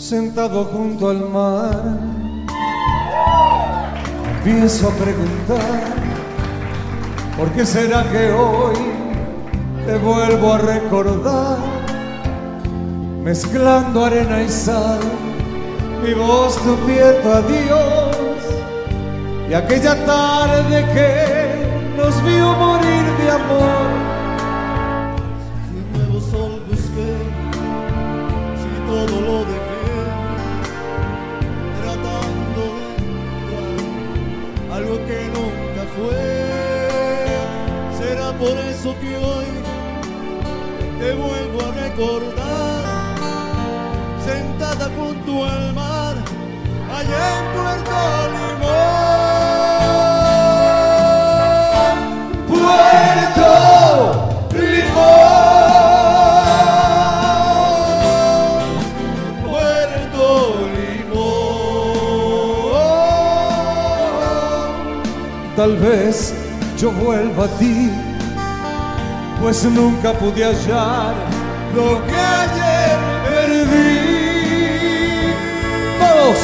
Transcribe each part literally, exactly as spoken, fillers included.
sentado junto al mar, empiezo a preguntar, ¿por qué será que hoy te vuelvo a recordar? Mezclando arena y sal, mi voz tu pierdo adiós, y aquella tarde que nos vio morir de amor. Si nuevo sol busqué, si todo lo dejé, tratando de encontrar algo que nunca fue. Será por eso que hoy te vuelvo a recordar, sentada junto al mar, allá en Puerto Limón. Puerto Limón, Puerto Limón. tal vez yo vuelva a ti, pues nunca pude hallar lo que ayer perdí. ¡Vamos!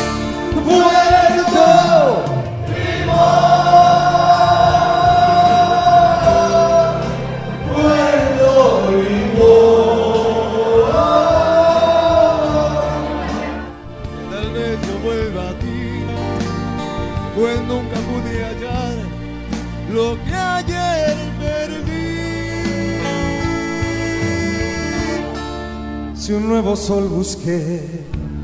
Puerto Limón, Puerto Limón. Tal vez yo vuelva a ti, pues nunca pude hallar lo que ayer perdí. Si un nuevo sol busqué,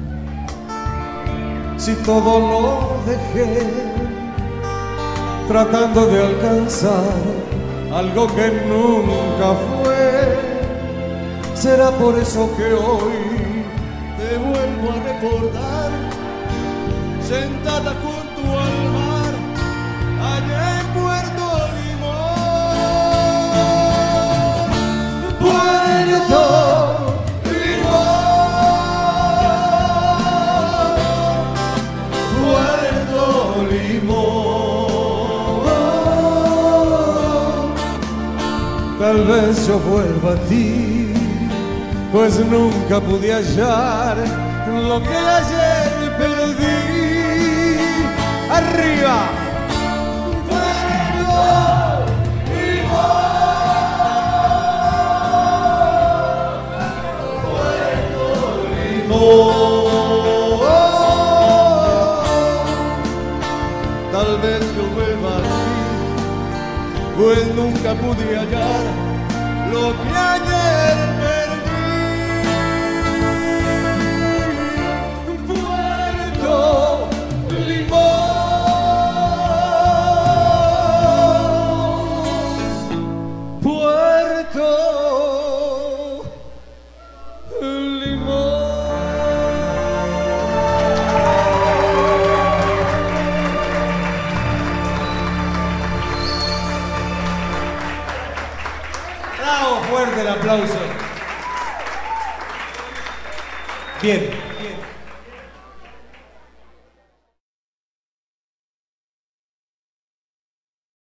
si todo lo dejé, tratando de alcanzar algo que nunca fue, será por eso que hoy Te vuelvo a recordar, sentada junto al mar, allá en Puerto Limón. Puerto Puerto Limón, tal vez yo vuelva a ti, pues nunca pude hallar lo que ayer perdí. ¡Arriba! Puerto Limón, Puerto Limón. Tal vez yo vuelva a ti, pues nunca pude hallar lo que ayer perdí. Puerto Limón, Puerto Limón. Bravo, fuerte el aplauso. Bien.